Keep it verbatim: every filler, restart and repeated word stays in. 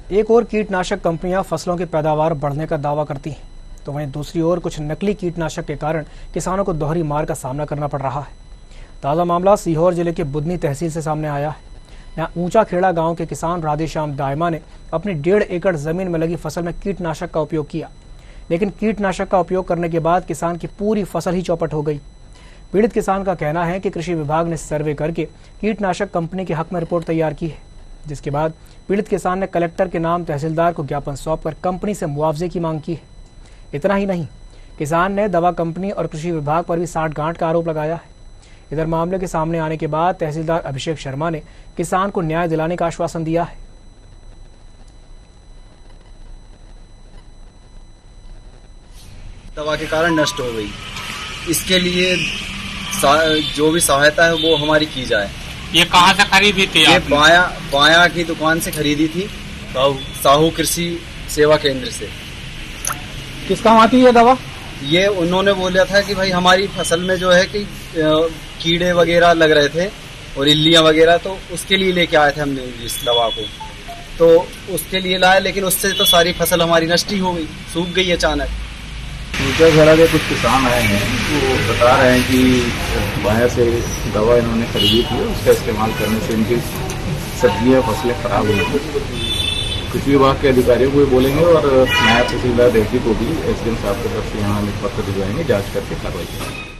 एक और कीटनाशक कंपनियां फसलों की पैदावार बढ़ने का दावा करती हैं, तो वहीं दूसरी ओर कुछ नकली कीटनाशक के कारण किसानों को दोहरी मार का सामना करना पड़ रहा है। ताज़ा मामला सीहोर जिले के बुधनी तहसील से सामने आया है। यहाँ ऊंचा खेड़ा गांव के किसान राधेश्याम दायमा ने अपनी डेढ़ एकड़ जमीन में लगी फसल में कीटनाशक का उपयोग किया, लेकिन कीटनाशक का उपयोग करने के बाद किसान की पूरी फसल ही चौपट हो गई। पीड़ित किसान का कहना है कि कृषि विभाग ने सर्वे करके कीटनाशक कंपनी के हक में रिपोर्ट तैयार की है, जिसके बाद पीड़ित किसान ने कलेक्टर के नाम तहसीलदार को ज्ञापन सौंपकर कंपनी से मुआवजे की मांग की है। इतना ही नहीं, किसान ने दवा कंपनी और कृषि विभाग पर भी साठगांठ का आरोप लगाया है। इधर मामले के सामने आने के बाद तहसीलदार अभिषेक शर्मा ने किसान को न्याय दिलाने का आश्वासन दिया है। दवा के कारण नष्ट हो गई, इसके लिए जो भी सहायता है वो हमारी की जाए। ये कहाँ से खरीदी थी? ये बाया बाया की दुकान से खरीदी थी, साहू साहू कृषि सेवा केंद्र से। किस काम आती है दवा? ये उन्होंने बोला था कि भाई हमारी फसल में जो है कि कीड़े वगैरह लग रहे थे और इल्लियां वगैरह, तो उसके लिए लेके आए थे हमने इस दवा को। तो उसके लिए लाए, लेकिन उससे तो सारी फसल हमारी नष्ट ही हो गई, सूख गई अचानक। ऊंचा खेड़ा के कुछ किसान आए हैं, वो बता रहे हैं कि बाया से दवा इन्होंने खरीदी थी, उसका इस्तेमाल करने से इनकी सब्जियां फसलें खराब हुई थी। कृषि विभाग के अधिकारियों को भी बोलेंगे और नायब तहसीलदार रेड्डी को भी एसडीएम साहब की तरफ से यहाँ पत्र भिजवाएंगे, जांच करके कार्रवाई करेंगे।